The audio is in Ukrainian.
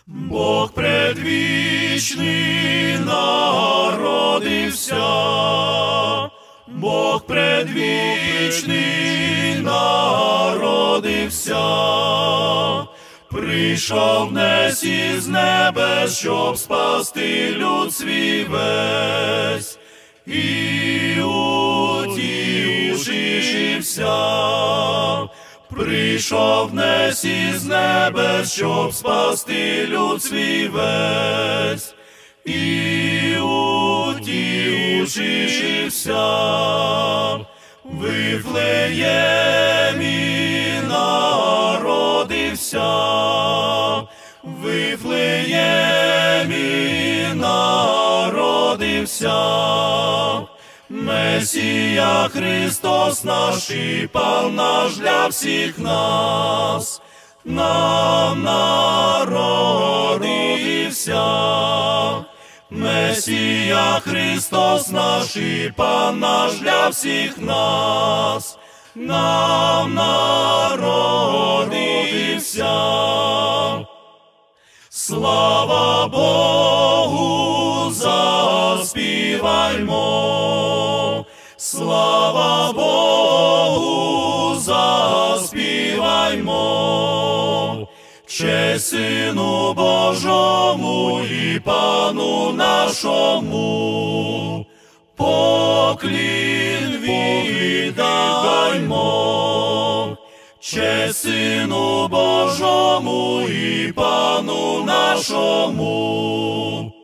Бог предвічний народився, Бог предвічний народився, прийшов днес із небес, щоб спасти люд свій весь, і утішився. Прийшов днес із небес, щоб спасти люд свій весь, і утішився. В Вифлеємі народився, в Вифлеємі народився. Месія Христос наш і Пан наш для всіх нас, нам народився. Месія Христос наш і Пан наш для всіх нас, нам народився. Слава Богу, заспіваймо, слава Богу, заспіваймо, честь Сину Божому і Пану нашому, поклін віддаймо, честь Сину Божому і Пану нашому,